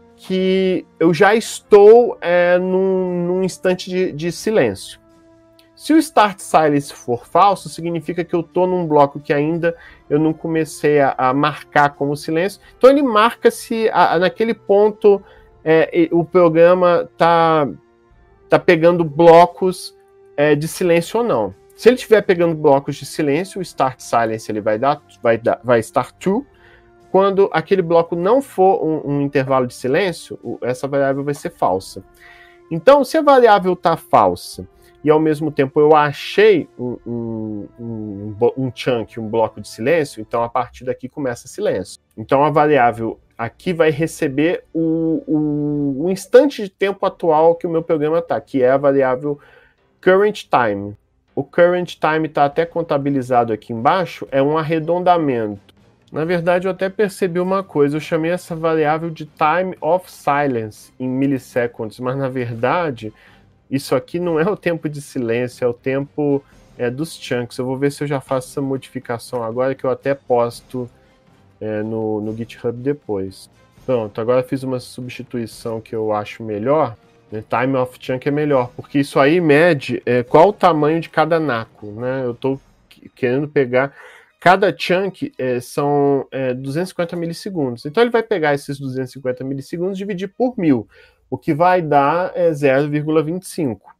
que eu já estou é, num, num instante de, de silêncio. Se o start silence for falso, significa que eu estou num bloco que ainda eu não comecei a, a marcar como silêncio. Então ele marca se a, a, naquele ponto é, o programa está tá pegando blocos é, de silêncio ou não. Se ele estiver pegando blocos de silêncio, o start silence ele vai, dar, vai, dar, vai estar true. Quando aquele bloco não for um, um intervalo de silêncio, essa variável vai ser falsa. Então, se a variável está falsa, e ao mesmo tempo eu achei um, um, um, um chunk, um bloco de silêncio, então a partir daqui começa silêncio. Então a variável aqui vai receber o, o, o instante de tempo atual que o meu programa está, que é a variável current time. O current time está até contabilizado aqui embaixo, é um arredondamento. Na verdade eu até percebi uma coisa, eu chamei essa variável de time of silence em milissegundos, mas na verdade isso aqui não é o tempo de silêncio, é o tempo é, dos chunks. Eu vou ver se eu já faço essa modificação agora, que eu até posto é, no, no GitHub depois. Pronto, agora eu fiz uma substituição que eu acho melhor. Né? Time of chunk é melhor, porque isso aí mede é, qual o tamanho de cada naco. Né? Eu estou querendo pegar... Cada chunk é, são é, duzentos e cinquenta milissegundos. Então ele vai pegar esses duzentos e cinquenta milissegundos e dividir por mil. O que vai dar é zero vírgula vinte e cinco.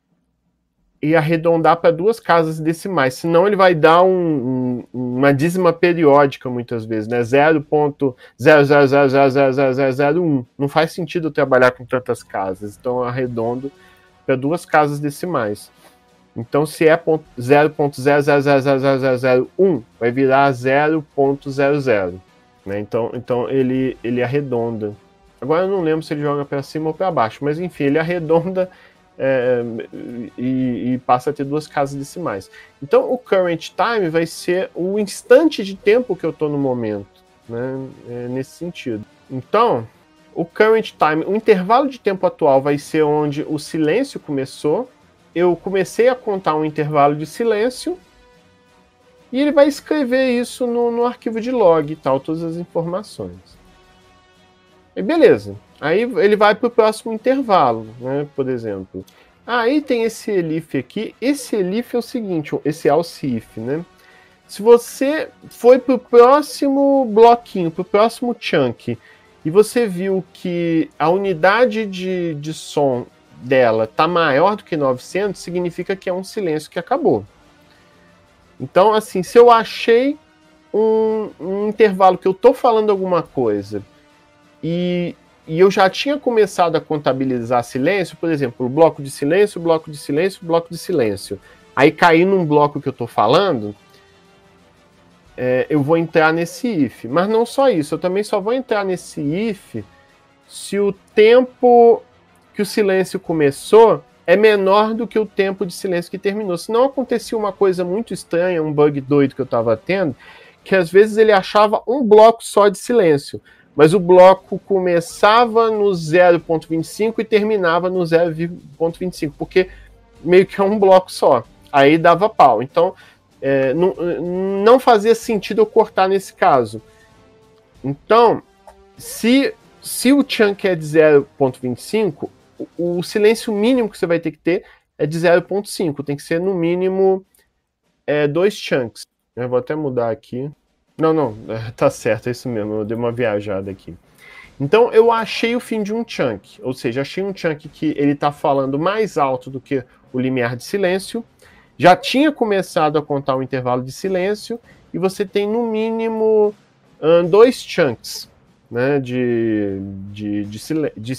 E arredondar para duas casas decimais. Senão ele vai dar um, um, uma dízima periódica muitas vezes, né? zero vírgula zero zero zero zero zero zero zero zero um. Não faz sentido eu trabalhar com tantas casas. Então eu arredondo para duas casas decimais. Então se é zero vírgula zero zero zero zero zero zero zero um, vai virar zero vírgula zero zero. Né? Então, então ele, ele arredonda. Agora eu não lembro se ele joga para cima ou para baixo, mas enfim, ele arredonda é, e, e passa a ter duas casas decimais. Então o current time vai ser o instante de tempo que eu estou no momento, né? É, nesse sentido. Então, o current time, o intervalo de tempo atual vai ser onde o silêncio começou, eu comecei a contar um intervalo de silêncio, e ele vai escrever isso no, no arquivo de log e tal, todas as informações. E beleza, aí ele vai para o próximo intervalo, né, por exemplo. Aí tem esse elif aqui, esse elif é o seguinte, esse else if, né? Se você foi para o próximo bloquinho, para o próximo chunk, e você viu que a unidade de, de som dela está maior do que novecentos, significa que é um silêncio que acabou. Então, assim, se eu achei um, um intervalo que eu estou falando alguma coisa, E, e eu já tinha começado a contabilizar silêncio, por exemplo, bloco de silêncio, bloco de silêncio, bloco de silêncio. Aí caí num bloco que eu estou falando, é, eu vou entrar nesse if. Mas não só isso, eu também só vou entrar nesse if se o tempo que o silêncio começou é menor do que o tempo de silêncio que terminou. Senão acontecia uma coisa muito estranha, um bug doido que eu estava tendo, que às vezes ele achava um bloco só de silêncio, mas o bloco começava no zero ponto vinte e cinco e terminava no zero ponto vinte e cinco, porque meio que é um bloco só. Aí dava pau. Então, é, não, não fazia sentido eu cortar nesse caso. Então, se, se o chunk é de zero ponto vinte e cinco, o, o silêncio mínimo que você vai ter que ter é de zero ponto cinco. Tem que ser, no mínimo, é, dois chunks. Eu vou até mudar aqui. Não, não, tá certo, é isso mesmo. Eu dei uma viajada aqui. Então, eu achei o fim de um chunk. Ou seja, achei um chunk que ele está falando mais alto do que o limiar de silêncio. Já tinha começado a contar o intervalo de silêncio. E você tem, no mínimo, um, dois chunks, né, de, de, de, de,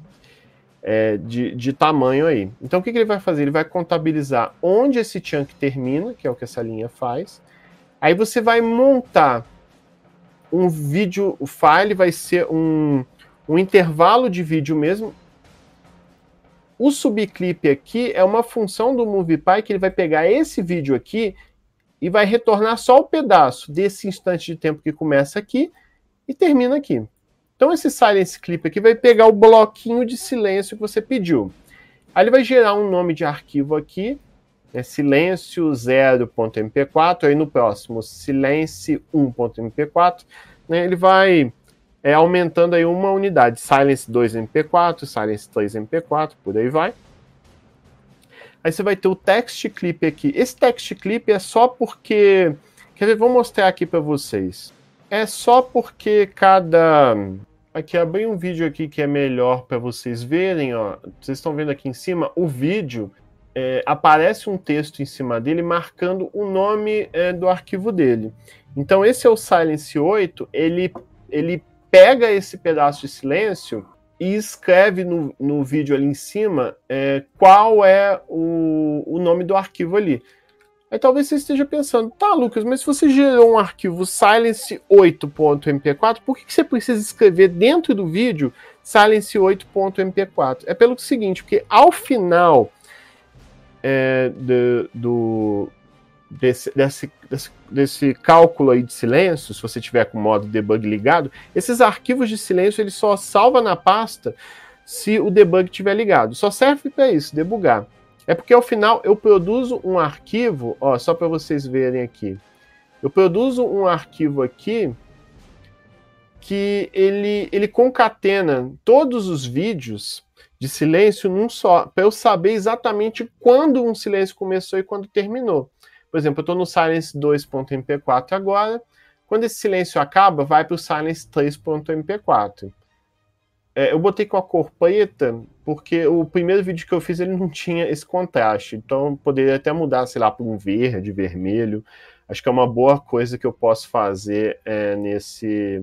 é, de, de tamanho aí. Então, o que, que ele vai fazer? Ele vai contabilizar onde esse chunk termina, que é o que essa linha faz. Aí você vai montar um vídeo, o file vai ser um, um intervalo de vídeo mesmo. O subclip aqui é uma função do MoviePy que ele vai pegar esse vídeo aqui e vai retornar só o pedaço desse instante de tempo que começa aqui e termina aqui. Então esse silence clip aqui vai pegar o bloquinho de silêncio que você pediu. Aí ele vai gerar um nome de arquivo aqui, é silêncio zero ponto m p quatro, aí no próximo silêncio um ponto m p quatro, né, ele vai é, aumentando aí uma unidade, silence dois m p quatro, silence três m p quatro, por aí vai. Aí você vai ter o text clip aqui. Esse text clip é só porque, quer ver, vou mostrar aqui para vocês. É só porque cada... Aqui, abri um vídeo aqui que é melhor para vocês verem, ó. Vocês estão vendo aqui em cima, o vídeo... É, aparece um texto em cima dele marcando o nome é, do arquivo dele. Então esse é o silence oito, ele, ele pega esse pedaço de silêncio e escreve no, no vídeo ali em cima é, qual é o, o nome do arquivo ali. Aí talvez você esteja pensando, tá, Lucas, mas se você gerou um arquivo silence oito ponto m p quatro, por que, que você precisa escrever dentro do vídeo silence oito ponto m p quatro? É pelo seguinte, porque ao final... É, de, do, desse, desse, desse, desse cálculo aí de silêncio, se você tiver com o modo debug ligado, esses arquivos de silêncio ele só salva na pasta se o debug estiver ligado. Só serve para isso, debugar. É porque ao final eu produzo um arquivo, ó, só para vocês verem aqui. Eu produzo um arquivo aqui que ele, ele concatena todos os vídeos de silêncio num só, para eu saber exatamente quando um silêncio começou e quando terminou. Por exemplo, eu estou no silence dois ponto m p quatro agora, quando esse silêncio acaba, vai para o silence três ponto m p quatro. É, eu botei com a cor preta, porque o primeiro vídeo que eu fiz ele não tinha esse contraste, então eu poderia até mudar, sei lá, para um verde, vermelho. Acho que é uma boa coisa que eu posso fazer é, nesse,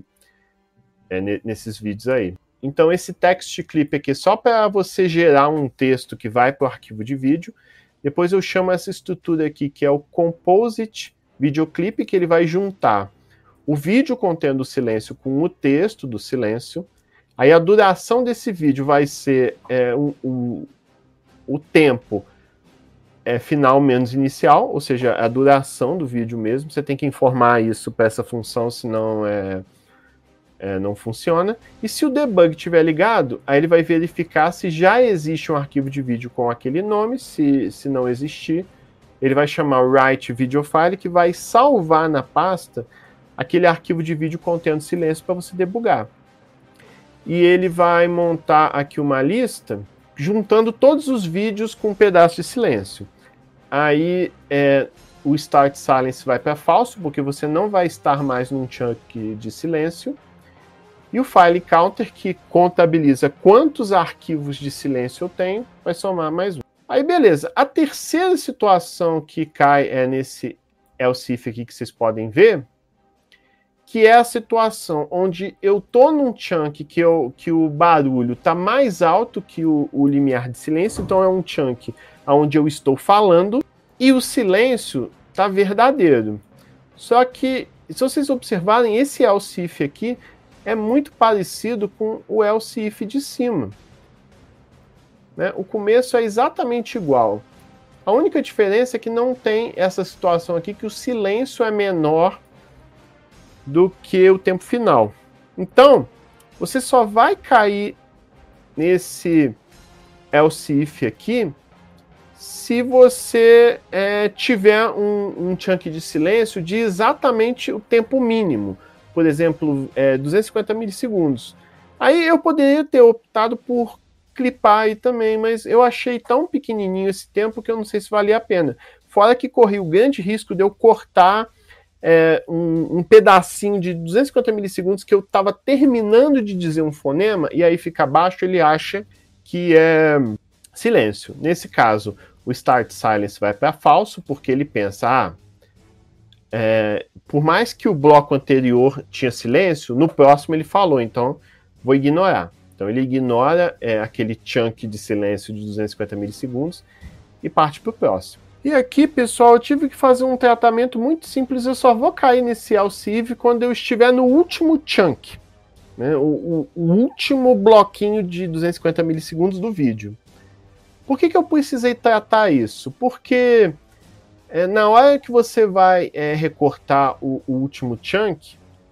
é, nesses vídeos aí. Então esse text clip aqui é só para você gerar um texto que vai para o arquivo de vídeo. Depois eu chamo essa estrutura aqui que é o composite videoclip, que ele vai juntar o vídeo contendo o silêncio com o texto do silêncio. Aí a duração desse vídeo vai ser é, um, um, o tempo é, final menos inicial, ou seja, a duração do vídeo mesmo. Você tem que informar isso para essa função, senão é... É, não funciona. E se o debug estiver ligado, aí ele vai verificar se já existe um arquivo de vídeo com aquele nome. Se, se não existir, ele vai chamar o write video file, que vai salvar na pasta aquele arquivo de vídeo contendo silêncio para você debugar. E ele vai montar aqui uma lista juntando todos os vídeos com um pedaço de silêncio. Aí é, o start silence vai para falso, porque você não vai estar mais num chunk de silêncio. E o file counter, que contabiliza quantos arquivos de silêncio eu tenho, vai somar mais um. Aí beleza, a terceira situação que cai é nesse else if aqui que vocês podem ver, que é a situação onde eu tô num chunk que, eu, que o barulho tá mais alto que o, o limiar de silêncio, então é um chunk onde eu estou falando e o silêncio tá verdadeiro. Só que, se vocês observarem, esse else if aqui é muito parecido com o else if de cima. Né? O começo é exatamente igual. A única diferença é que não tem essa situação aqui que o silêncio é menor do que o tempo final. Então, você só vai cair nesse else if aqui se você é, tiver um, um chunk de silêncio de exatamente o tempo mínimo. Por exemplo, é, duzentos e cinquenta milissegundos. Aí eu poderia ter optado por clipar aí também, mas eu achei tão pequenininho esse tempo que eu não sei se valia a pena. Fora que corri o grande risco de eu cortar é, um, um pedacinho de duzentos e cinquenta milissegundos que eu estava terminando de dizer um fonema, e aí fica abaixo, ele acha que é silêncio. Nesse caso, o start silence vai para falso, porque ele pensa, ah, é, por mais que o bloco anterior tinha silêncio, no próximo ele falou, então vou ignorar. Então ele ignora é, aquele chunk de silêncio de duzentos e cinquenta milissegundos e parte para o próximo. E aqui, pessoal, eu tive que fazer um tratamento muito simples, eu só vou cair nesse else if quando eu estiver no último chunk, né, o, o, o último bloquinho de duzentos e cinquenta milissegundos do vídeo. Por que que eu precisei tratar isso? Porque é, na hora que você vai é, recortar o, o último chunk,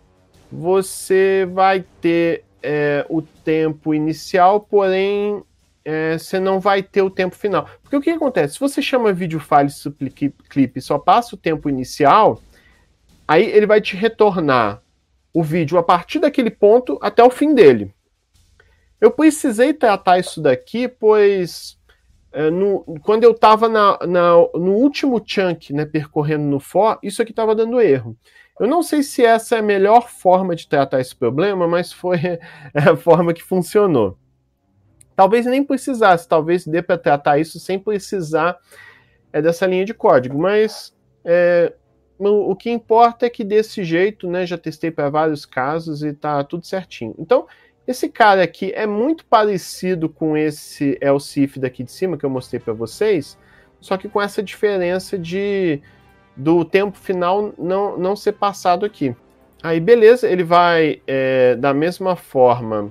você vai ter é, o tempo inicial, porém é, você não vai ter o tempo final. Porque o que acontece? Se você chama vídeo file clip e só passa o tempo inicial, aí ele vai te retornar o vídeo a partir daquele ponto até o fim dele. Eu precisei tratar isso daqui, pois é, no, quando eu estava no último chunk, né, percorrendo no for, isso aqui estava dando erro. Eu não sei se essa é a melhor forma de tratar esse problema, mas foi a forma que funcionou. Talvez nem precisasse, talvez dê para tratar isso sem precisar é, dessa linha de código, mas é, o, o que importa é que desse jeito, né, já testei para vários casos e está tudo certinho. Então, esse cara aqui é muito parecido com esse else if daqui de cima que eu mostrei para vocês, só que com essa diferença de do tempo final não, não ser passado aqui. Aí beleza, ele vai é, da mesma forma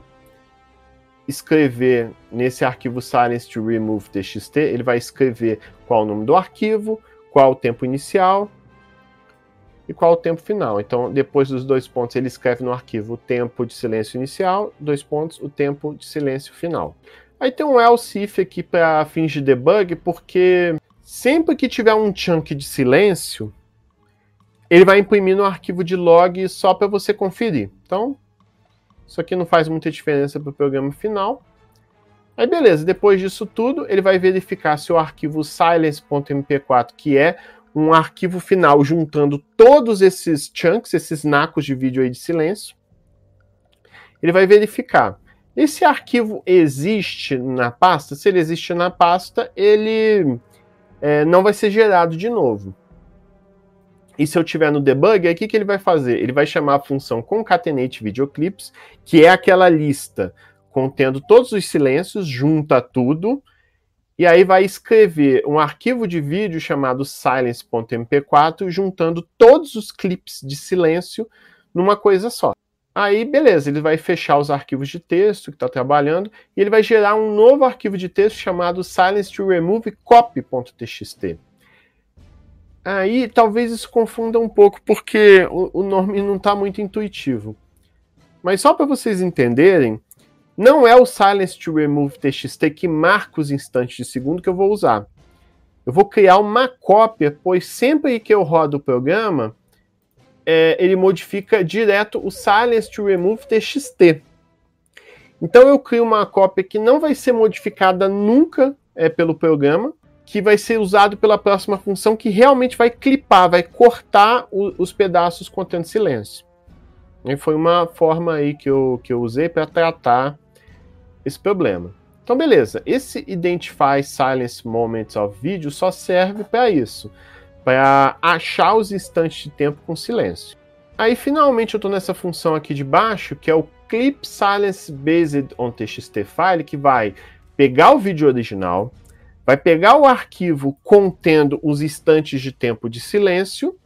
escrever nesse arquivo silence to remove txt, ele vai escrever qual o nome do arquivo, qual o tempo inicial e qual o tempo final. Então, depois dos dois pontos, ele escreve no arquivo o tempo de silêncio inicial, dois pontos, o tempo de silêncio final. Aí tem um else if aqui para fins de debug, porque sempre que tiver um chunk de silêncio, ele vai imprimir no arquivo de log só para você conferir. Então, isso aqui não faz muita diferença para o programa final. Aí beleza, depois disso tudo, ele vai verificar se o arquivo silence ponto m p quatro, que é um arquivo final juntando todos esses chunks, esses nacos de vídeo aí de silêncio, ele vai verificar. Esse arquivo existe na pasta? Se ele existe na pasta, ele é, não vai ser gerado de novo. E se eu tiver no debug, aí o que, que ele vai fazer? Ele vai chamar a função concatenate videoclips, que é aquela lista contendo todos os silêncios, junta tudo, e aí vai escrever um arquivo de vídeo chamado silence ponto m p quatro, juntando todos os clips de silêncio numa coisa só. Aí, beleza, ele vai fechar os arquivos de texto que está trabalhando, e ele vai gerar um novo arquivo de texto chamado silence to remove copy ponto t x t. Aí, talvez isso confunda um pouco, porque o, o nome não está muito intuitivo. Mas só para vocês entenderem, não é o silence to remove txt que marca os instantes de segundo que eu vou usar. Eu vou criar uma cópia, pois sempre que eu rodo o programa, é, ele modifica direto o silence to remove txt. Então eu crio uma cópia que não vai ser modificada nunca é, pelo programa, que vai ser usado pela próxima função, que realmente vai clipar, vai cortar o, os pedaços contendo silêncio. E foi uma forma aí que eu, que eu usei para tratar esse problema. Então, beleza. Esse Identify Silence Moments of Video só serve para isso, para achar os instantes de tempo com silêncio. Aí, finalmente, eu estou nessa função aqui de baixo, que é o Clip Silence Based on txt File, que vai pegar o vídeo original, vai pegar o arquivo contendo os instantes de tempo de silêncio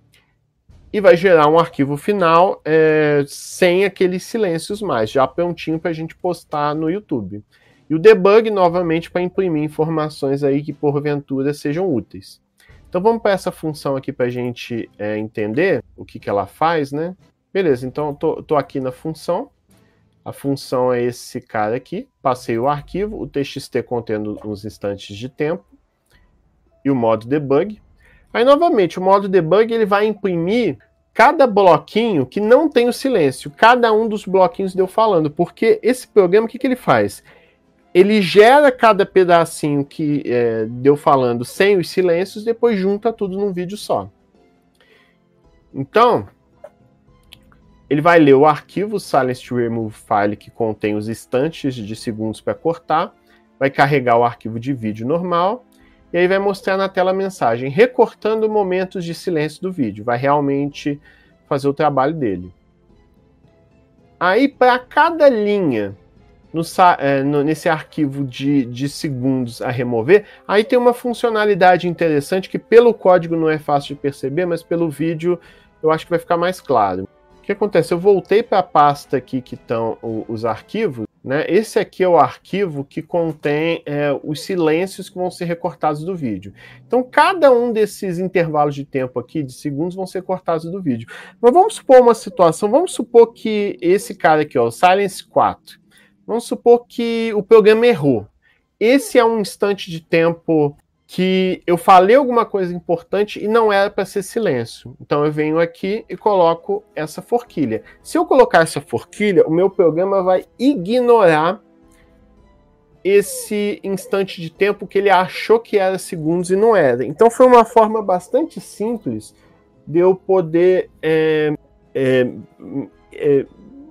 e vai gerar um arquivo final é, sem aqueles silêncios mais, já prontinho para a gente postar no YouTube. E o debug, novamente, para imprimir informações aí que, porventura, sejam úteis. Então vamos para essa função aqui para a gente é, entender o que, que ela faz, né? Beleza, então eu tô, tô aqui na função. A função é esse cara aqui. Passei o arquivo, o txt contendo os instantes de tempo e o modo debug. Aí, novamente, o modo debug ele vai imprimir cada bloquinho que não tem o silêncio, cada um dos bloquinhos deu falando, porque esse programa, o que, que ele faz? Ele gera cada pedacinho que é, deu falando sem os silêncios, depois junta tudo num vídeo só. Então, ele vai ler o arquivo silence to remove file, que contém os instantes de segundos para cortar, vai carregar o arquivo de vídeo normal, e aí vai mostrar na tela a mensagem, recortando momentos de silêncio do vídeo. Vai realmente fazer o trabalho dele. Aí, para cada linha no, no, nesse arquivo de, de segundos a remover, aí tem uma funcionalidade interessante que pelo código não é fácil de perceber, mas pelo vídeo eu acho que vai ficar mais claro. O que acontece? Eu voltei para a pasta aqui que estão os arquivos, né? Esse aqui é o arquivo que contém é, os silêncios que vão ser recortados do vídeo. Então, cada um desses intervalos de tempo aqui, de segundos, vão ser cortados do vídeo. Mas vamos supor uma situação, vamos supor que esse cara aqui, ó, o Silence quatro, vamos supor que o programa errou. Esse é um instante de tempo que eu falei alguma coisa importante e não era para ser silêncio. Então eu venho aqui e coloco essa forquilha. Se eu colocar essa forquilha, o meu programa vai ignorar esse instante de tempo que ele achou que era segundos e não era. Então foi uma forma bastante simples de eu poder é, é, é,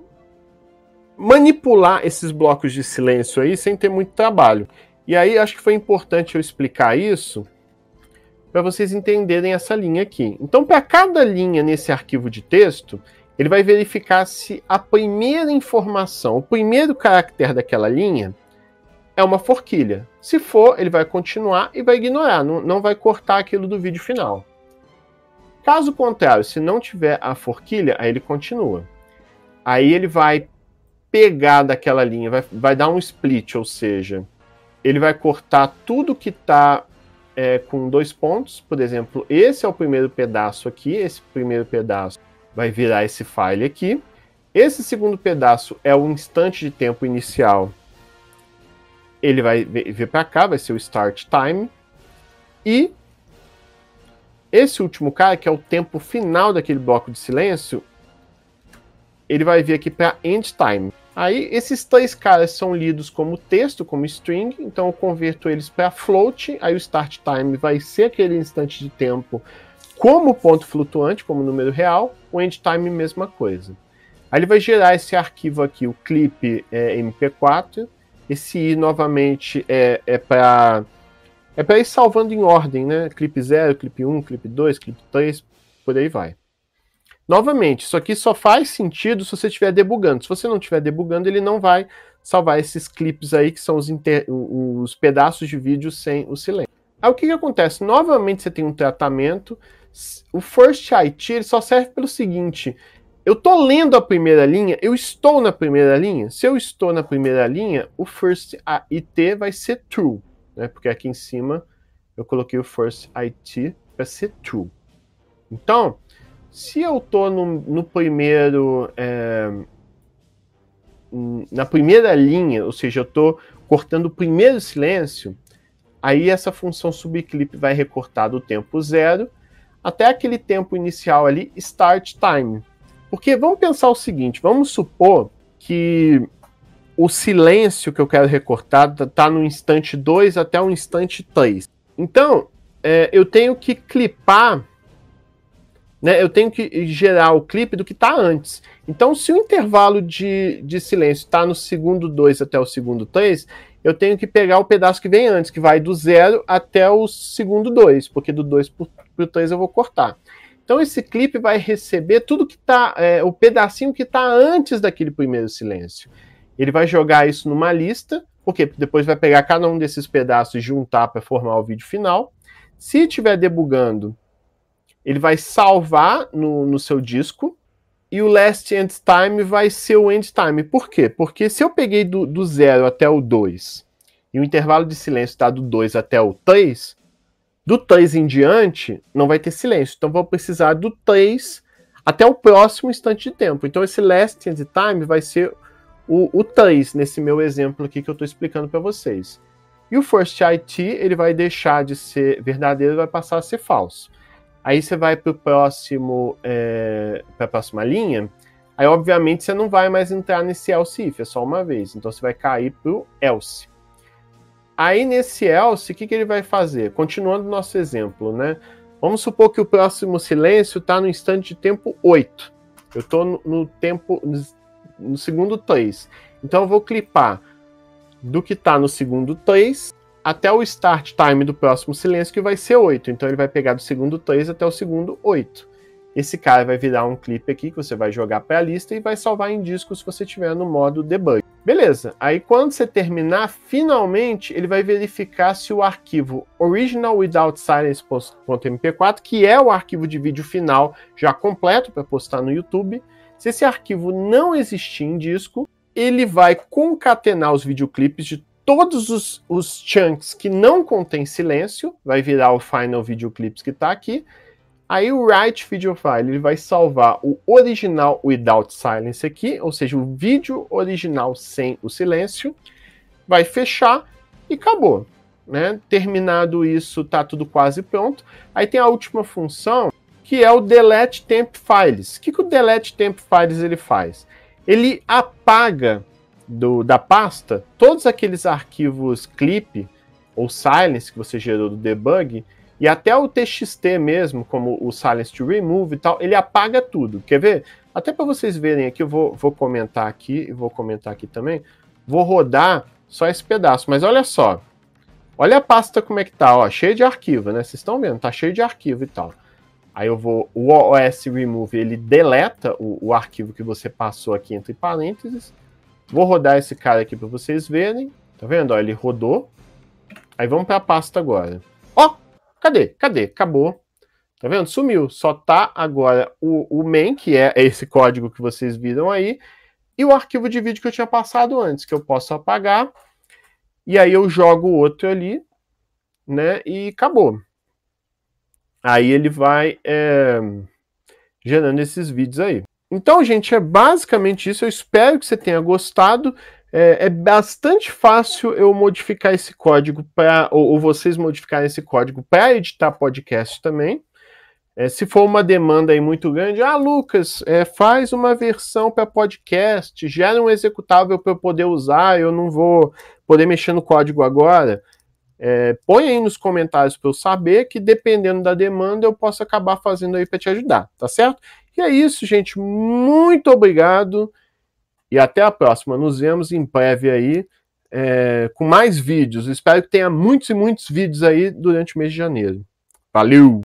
manipular esses blocos de silêncio aí sem ter muito trabalho. E aí acho que foi importante eu explicar isso para vocês entenderem essa linha aqui. Então, para cada linha nesse arquivo de texto, ele vai verificar se a primeira informação, o primeiro caractere daquela linha é uma forquilha. Se for, ele vai continuar e vai ignorar, não, não vai cortar aquilo do vídeo final. Caso contrário, se não tiver a forquilha, aí ele continua. Aí ele vai pegar daquela linha, vai, vai dar um split, ou seja, ele vai cortar tudo que está é, com dois pontos. Por exemplo, esse é o primeiro pedaço aqui, esse primeiro pedaço vai virar esse file aqui. Esse segundo pedaço é o instante de tempo inicial. Ele vai vir para cá, vai ser o start time. E esse último cara, que é o tempo final daquele bloco de silêncio, ele vai vir aqui para end time. Aí, esses três caras são lidos como texto, como string, então eu converto eles para float, aí o start time vai ser aquele instante de tempo como ponto flutuante, como número real, o end time, mesma coisa. Aí ele vai gerar esse arquivo aqui, o clip é, M P quatro, esse i novamente é, é para é para ir salvando em ordem, né? Clip zero, clip um, clip dois, clip três, por aí vai. Novamente, isso aqui só faz sentido se você estiver debugando. Se você não estiver debugando, ele não vai salvar esses clipes aí, que são os, inter... os pedaços de vídeo sem o silêncio. Aí o que, que acontece? Novamente você tem um tratamento. O first I T ele só serve pelo seguinte: eu estou lendo a primeira linha, eu estou na primeira linha. Se eu estou na primeira linha, o first I T vai ser true, né? Porque aqui em cima eu coloquei o first I T para ser true. Então, se eu estou no, no primeiro, é, na primeira linha, ou seja, eu estou cortando o primeiro silêncio, aí essa função subclip vai recortar do tempo zero até aquele tempo inicial ali, start time. Porque vamos pensar o seguinte, vamos supor que o silêncio que eu quero recortar está no instante dois até o instante três. Então, é, eu tenho que clipar, né, eu tenho que gerar o clipe do que está antes. Então, se o intervalo de, de silêncio está no segundo dois até o segundo três, eu tenho que pegar o pedaço que vem antes, que vai do zero até o segundo dois, porque do dois para o três eu vou cortar. Então, esse clipe vai receber tudo que está, é, o pedacinho que está antes daquele primeiro silêncio. Ele vai jogar isso numa lista, porque depois vai pegar cada um desses pedaços e juntar para formar o vídeo final. Se estiver debugando, ele vai salvar no, no seu disco, e o last end time vai ser o end time. Por quê? Porque se eu peguei do, do zero até o dois, e o intervalo de silêncio está do dois até o três, do três em diante não vai ter silêncio. Então vou precisar do três até o próximo instante de tempo. Então esse last end time vai ser o, o três, nesse meu exemplo aqui que eu estou explicando para vocês. E o first it, ele vai deixar de ser verdadeiro e vai passar a ser falso. Aí você vai para o próximo, é, para a próxima linha, aí obviamente você não vai mais entrar nesse else if, é só uma vez. Então você vai cair para o else. Aí nesse else, o que, que ele vai fazer? Continuando o nosso exemplo, né? Vamos supor que o próximo silêncio está no instante de tempo oito. Eu estou no, no tempo, no segundo três. Então eu vou clipar do que está no segundo três até o start time do próximo silêncio, que vai ser oito. Então ele vai pegar do segundo três até o segundo oito. Esse cara vai virar um clipe aqui que você vai jogar para a lista e vai salvar em disco se você estiver no modo debug. Beleza, aí quando você terminar, finalmente ele vai verificar se o arquivo original without silence.m p quatro, que é o arquivo de vídeo final já completo para postar no YouTube, se esse arquivo não existir em disco, ele vai concatenar os videoclipes de todos os, os chunks que não contém silêncio, vai virar o final videoclips que está aqui. Aí o write video file, ele vai salvar o original without silence aqui, ou seja, o vídeo original sem o silêncio, vai fechar e acabou, né? Terminado isso, tá tudo quase pronto. Aí tem a última função, que é o delete temp files. O que, que o delete temp files ele faz? Ele apaga do, da pasta todos aqueles arquivos clip ou silence que você gerou do debug, e até o T X T mesmo, como o silence to remove e tal, ele apaga tudo. Quer ver? Até para vocês verem aqui, eu vou, vou comentar aqui, e vou comentar aqui também. Vou rodar só esse pedaço, mas olha só. Olha a pasta como é que tá, ó, cheio de arquivo, né? Vocês estão vendo? Tá cheio de arquivo e tal. Aí eu vou, o O S remove, ele deleta o, o arquivo que você passou aqui entre parênteses. Vou rodar esse cara aqui para vocês verem. Tá vendo? Ó, ele rodou. Aí vamos para a pasta agora. Ó! Cadê? Cadê? Acabou. Tá vendo? Sumiu. Só tá agora o, o main, que é esse código que vocês viram aí, e o arquivo de vídeo que eu tinha passado antes, que eu posso apagar. E aí eu jogo o outro ali, né? E acabou. Aí ele vai é, gerando esses vídeos aí. Então, gente, é basicamente isso. Eu espero que você tenha gostado. É, é bastante fácil eu modificar esse código para, ou, ou vocês modificarem esse código para editar podcast também. É, se for uma demanda aí muito grande, ah, Lucas, é, faz uma versão para podcast, gera um executável para eu poder usar, eu não vou poder mexer no código agora. É, põe aí nos comentários para eu saber, que dependendo da demanda eu posso acabar fazendo aí para te ajudar, tá certo? E é isso, gente. Muito obrigado. E até a próxima. Nos vemos em breve aí é, com mais vídeos. Espero que tenha muitos e muitos vídeos aí durante o mês de janeiro. Valeu!